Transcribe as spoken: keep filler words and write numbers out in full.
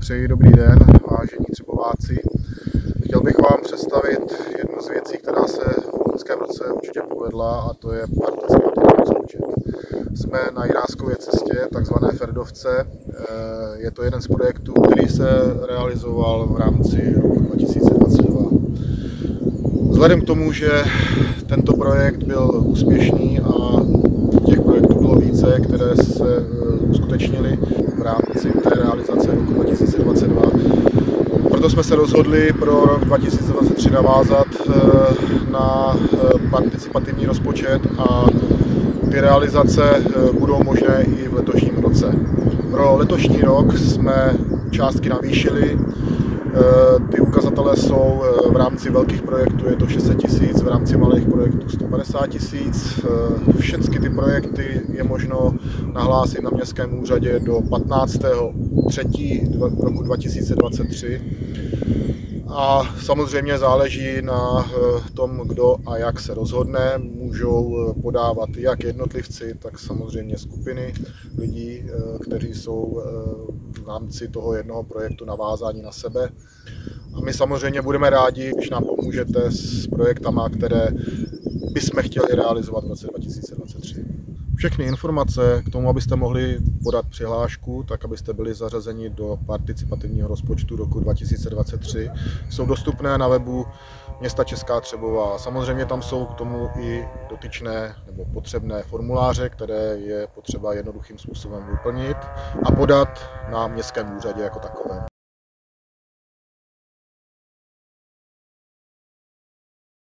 Přeji dobrý den, vážení Třebováci. Chtěl bych vám představit jednu z věcí, která se v loňském roce určitě povedla, a to je participativní rozpočet. Jsme na Jiráskově cestě, takzvané Ferdovce. Je to jeden z projektů, který se realizoval v rámci roku dva tisíce dvacet dva. Vzhledem k tomu, že tento projekt byl úspěšný a těch projektů bylo více, které se uskutečnily v rámci té realizace roku dva tisíce dvacet dva. Proto jsme se rozhodli pro rok dva tisíce dvacet tři navázat na participativní rozpočet a ty realizace budou možné i v letošním roce. Pro letošní rok jsme částky navýšili. Ty ukazatele jsou v rámci velkých projektů je to šest set tisíc, v rámci malých projektů sto padesát tisíc. Všechny ty projekty je možno nahlásit na městském úřadě do patnáctého třetího roku dva tisíce dvacet tři. A samozřejmě záleží na tom, kdo a jak se rozhodne. Můžou podávat jak jednotlivci, tak samozřejmě skupiny lidí, kteří jsou v rámci toho jednoho projektu navázáni na sebe. A my samozřejmě budeme rádi, když nám pomůžete s projektama, které bychom chtěli realizovat v roce dva tisíce dvacet tři. Všechny informace k tomu, abyste mohli podat přihlášku, tak abyste byli zařazeni do participativního rozpočtu roku dva tisíce dvacet tři, jsou dostupné na webu města Česká Třebová. Samozřejmě tam jsou k tomu i dotyčné nebo potřebné formuláře, které je potřeba jednoduchým způsobem vyplnit a podat na městském úřadě jako takovém.